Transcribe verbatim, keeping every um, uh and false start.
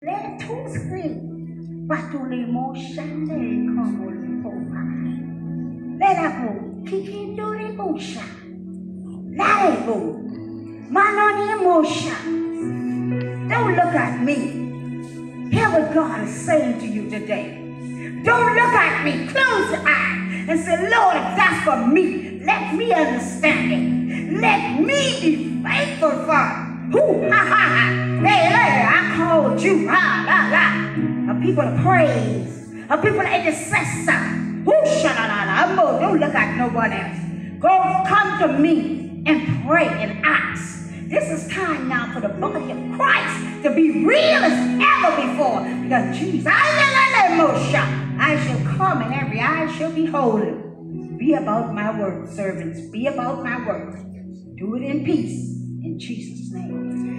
Le tusri, patuli mo shande komoli poma. Let go, kiki duri busha. Let go, manoni mosha. Don't look at me. Hear what God is saying to you today. Don't look at me. Close your eyes and say, Lord, if that's for me, let me understand it. Let me be faithful, Father. Who? Ha ha ha. Hey, hey, I called you. Ha, la, la. A people of praise. A people of intercessor. Who? Sha-la-la-la. Don't look at no one else. Go come to me and pray and ask. This is time now for the body of Christ to be real as ever before. Because Jesus, I shall come and every eye shall behold him. Be about my work, servants. Be about my work. Do it in peace. In Jesus' name.